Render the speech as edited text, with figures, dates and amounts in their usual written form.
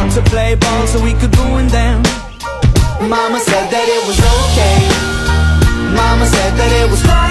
to play ball so we could ruin them. Mama said that it was okay. Mama said that it was fine.